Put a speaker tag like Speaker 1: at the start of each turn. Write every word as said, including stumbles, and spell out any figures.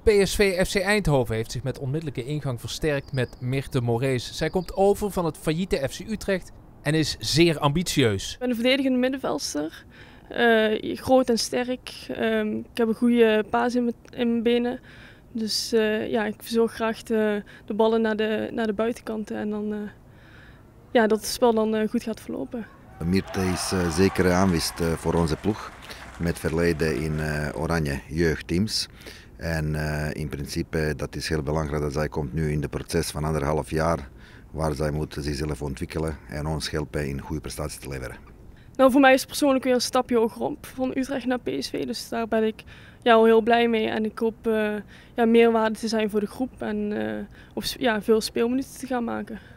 Speaker 1: P S V F C Eindhoven heeft zich met onmiddellijke ingang versterkt met Mirte Moraes. Zij komt over van het failliete F C Utrecht en is zeer ambitieus.
Speaker 2: Ik ben een verdedigende middenveldster. Uh, groot en sterk. Um, ik heb een goede paas in mijn benen. Dus uh, ja, ik verzorg graag de, de ballen naar de, naar de buitenkanten en dan, uh, ja, dat het spel dan uh, goed gaat verlopen.
Speaker 3: Mirte is uh, zeker aanwist uh, voor onze ploeg. Met verleden in uh, Oranje jeugdteams. En uh, in principe dat is heel belangrijk dat zij komt nu in het proces van anderhalf jaar. Waar zij moet zichzelf ontwikkelen en ons helpen in goede prestaties te leveren.
Speaker 2: Nou, voor mij is het persoonlijk weer een stapje hogerop van Utrecht naar P S V. Dus daar ben ik ja, al heel blij mee. En ik hoop uh, ja, meerwaarde te zijn voor de groep en uh, of, ja, veel speelminuten te gaan maken.